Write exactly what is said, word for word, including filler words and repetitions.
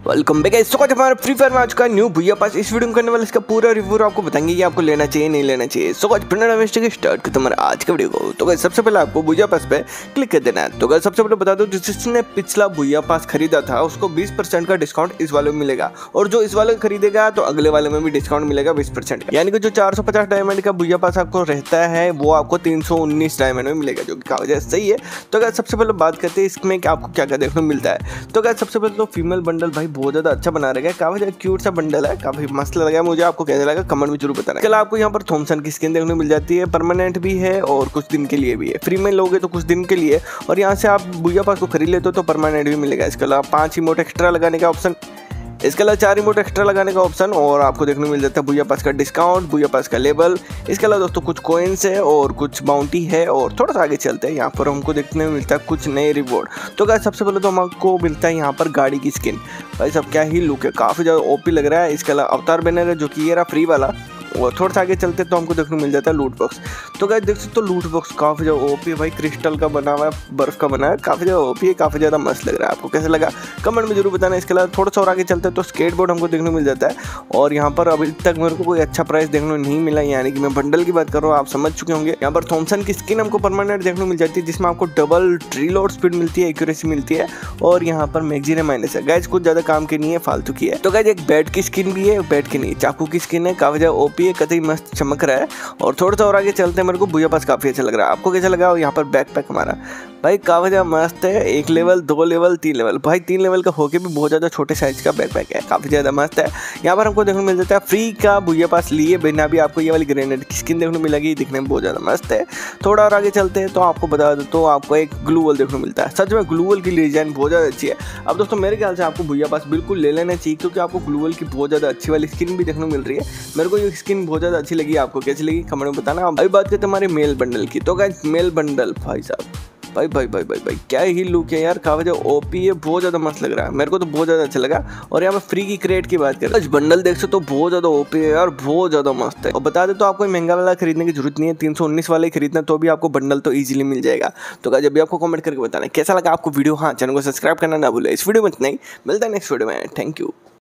Welcome back guys. सो हमारा free fire में आज का न्यू भैया पास इस वीडियो में करने वाले इसका पूरा रिव्यू आपको बताएंगे कि आपको लेना चाहिए नहीं लेना चाहिए। सो गाइस बिना वेस्ट स्टार्ट करते हमारा आज का वीडियो को। तो गाइस सबसे पहले आपको भैया पास पे क्लिक कर देना है। तो गाइस सबसे पहले बता दो जिसने पिछला भैया पास खरीदा था उसको बीस परसेंट का डिस्काउंट इस वाले में मिलेगा, और जो इस वाले खरीदेगा तो अगले वाले में भी डिस्काउंट मिलेगा बीस परसेंट का। यानी कि जो चार सौ पचास डायमंड का भैया पास आपको रहता है वो आपको तीन सौ उन्नीस डायमंड में मिलेगा, जो कि काफी सही है। तो गाइस सबसे पहले बात करते हैं इसमें कि आपको क्या क्या देखने को मिलता है। तो गाइस सबसे पहले तो फीमेल बंडल भाई बहुत ज्यादा अच्छा बना रहेगा, काफी ज्यादा क्यूट सा बंडल है, काफी मस्त लगा मुझे। आपको कैसा लगा कमेंट में जरूर बताना। कल आपको यहाँ पर थॉमसन की स्किन देखने को मिल जाती है, परमानेंट भी है और कुछ दिन के लिए भी है। फ्री में लोगे तो कुछ दिन के लिए, और यहाँ से आप भैया पास को खरीद लेते हो तो परमानेंट भी मिलेगा। इसके अलावा पांच इमोट एक्स्ट्रा लगाने का ऑप्शन, इसके अलावा चार इमोट एक्स्ट्रा लगाने का ऑप्शन, और आपको देखने को मिल जाता है भैया पास का डिस्काउंट, भैया पास का लेबल। इसके अलावा दोस्तों कुछ कोइंस है और कुछ बाउंटी है, और थोड़ा सा आगे चलते हैं यहाँ पर हमको देखने को मिलता है कुछ नए रिवॉर्ड। तो गाइस सबसे पहले तो हमको मिलता है यहाँ पर गाड़ी की स्किन। भाई सब क्या ही लुक है, काफ़ी ज़्यादा ओपी लग रहा है। इसके अलावा अवतार बैनर है जो कि ये रहा फ्री वाला, और थोड़ा सा आगे चलते तो हमको देखने को मिल जाता है लूट बॉक्स। तो गाइस देख सकते हो लूट बॉक्स काफ़ी ज़्यादा ओपी है भाई, क्रिस्टल का बना हुआ है, बर्फ का बना है, काफ़ी ज़्यादा ओपी है, काफ़ी ज़्यादा मस्त लग रहा है। आपको कैसा लगा कमेंट में जरूर बताना। इसके अलावा थोड़ा सा और आगे चलते हैं तो स्केट बोर्ड हमको देखने को मिल जाता है, और यहाँ पर अभी तक मेरे को कोई अच्छा प्राइस देखने को नहीं मिला, यानी कि मैं बंडल की बात कर रहा हूँ, आप समझ चुके होंगे। यहाँ पर थॉमसन की स्किन हमको परमानेंट देखने को मिल जाती है, जिसमें आपको डबल रीलोड स्पीड मिलती है, एक्यूरेसी मिलती है, और यहाँ पर मैगजीन माइनस है। गाइस कुछ ज़्यादा काम की नहीं है, फालतू की है। तो गाइस एक बैट की स्किन भी है, बैट की नहीं चाकू की स्किन है, काफ़ी ज़्यादा ओपी है, कतई मस्त चमक रहा है। और थोड़ा सा और आगे चलते हैं, मेरे को भैया पास काफी अच्छा लग रहा है। आपको कैसा लगा? यहाँ पर बैकपैक हमारा भाई काफी ज्यादा मस्त है, एक लेवल दो लेवल तीन लेवल, भाई तीन लेवल का होके भी बहुत ज्यादा छोटे साइज का बैकपैक है, काफी ज्यादा मस्त है। यहाँ पर हमको देखने को मिल जाता है फ्री का भैया पास लिए बिना भी आपको ये वाली ग्रेनेड की स्किन देखने को मिलेगी, दिखने में बहुत ज्यादा मस्त है। थोड़ा और आगे चलते हैं तो आपको बता दो तो आपको एक ग्लू वॉल देखने को मिलता है। सच में ग्लू वॉल की डिजाइन बहुत ज्यादा अच्छी है। अब दोस्तों मेरे ख्याल से आपको भैया पास बिल्कुल ले लेना चाहिए, क्योंकि आपको ग्लू वॉल की बहुत ज्यादा अच्छी वाली स्किन भी देखने को मिल रही है। मेरे को ये स्किन बहुत ज्यादा अच्छी लगी, आपको कैसी लगी कमेंट में बताना। अभी बात करते हैं हमारे मेल बंडल की। तो गाइस मेल बंडल भाई साहब भाई भाई भाई भाई भाई क्या ही लुक है यार, काफी ज्यादा ओपी है, बहुत ज्यादा मस्त लग रहा है, मेरे को तो बहुत ज्यादा अच्छा लगा। और यहाँ पे फ्री की क्रेट की बात करें, बंडल देख सकते हो तो बहुत ज्यादा ओपी है यार, बहुत ज्यादा मस्त है। और बता दे तो आपको महंगा वाला खरीदने की जरूरत नहीं है, तीन सौ उन्नीस वाला ही खरीदना तो भी आपको बंडल तो इजीली मिल जाएगा। तो गाइस जब भी आपको कमेंट करके बताना कैसा लगा आपको वीडियो। हाँ चैनल को सब्सक्राइब करना ना भूले। इस वीडियो में इतना ही, मिलता है नेक्स्ट वीडियो में, थैंक यू।